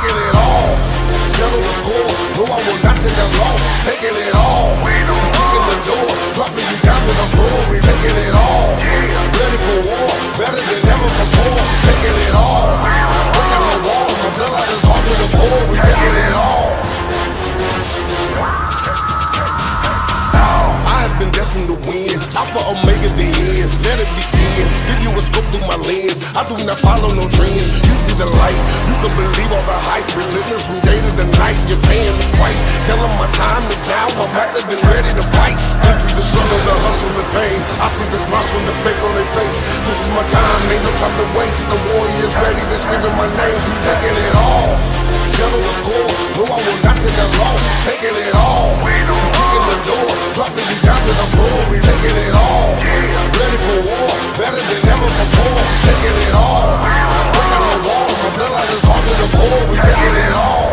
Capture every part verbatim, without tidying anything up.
taking it all. Settle the score, no I will not take a loss. Taking it all, kicking the door, dropping you down to the floor. We taking it all, ready for war, better than ever before. Taking it all, breaking the walls, my blood out is hard to the core. We taking it all. I have been destined to win, Alpha Omega the end, let it begin. Give you a scope through my lens, I do not follow no trends. You see the light, you can believe all the hype. Relentless from day to the night, you're paying the price. Tell them my time is now, I'm active and ready to fight. Into the struggle, the hustle, the pain, I see the smiles from the fake on their face. This is my time, ain't no time to waste. The warrior's ready to screaming my name, taking it all. Settle the score, no I will not take a loss. Taking it all, kicking the door, dropping you down to the floor. We taking it all, ready for war, better than ever before. Taking it all, breaking the walls, my blood out is hard to the core. We taking it all.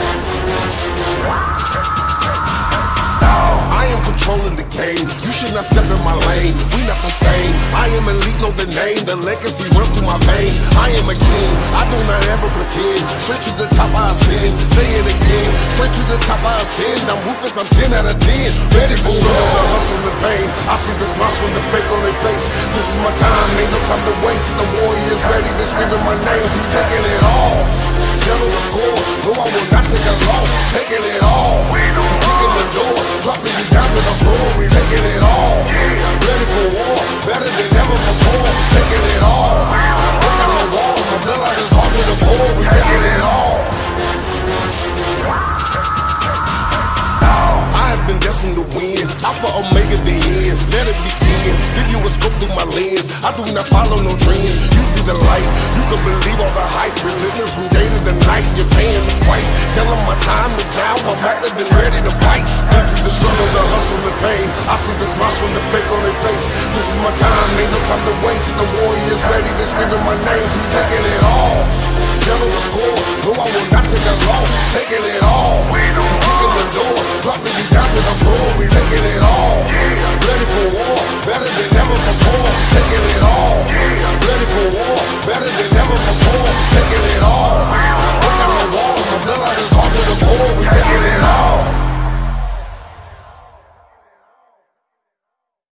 I am controlling the game, you should not step in my lane. We not the same, I am elite, know the name. The legacy runs through my veins. I am a king, I do not ever pretend. Straight to the top I ascend, say it again. Straight to the top I ascend, I'm ruthless, I'm ten out of ten. Ready for struggle, the hustle, the pain. I see the smiles from the fake on their face. This is my time, ain't no time to waste. The warrior's ready to screaming my name. Taking it all, settle the score, no I will not take a loss. Taking it all, kicking the door, dropping you down to the floor. We taking it all, ready for war, better than ever before. Taking it all, breaking the walls, my blood out is hard to the core. We taking it all. I have been destined to win, Alpha Omega the end, let it begin. Give you a scope through my lens, I do not follow no trends. You see the light, you can believe all the hype. Relentless from day to the night, you're paying the price. Tell them my time is now, I'm active and ready to fight. Into the struggle, the hustle, the pain, I see the smiles from the fake on their face. This is my time, ain't no time to waste. The warrior's ready to screaming my name.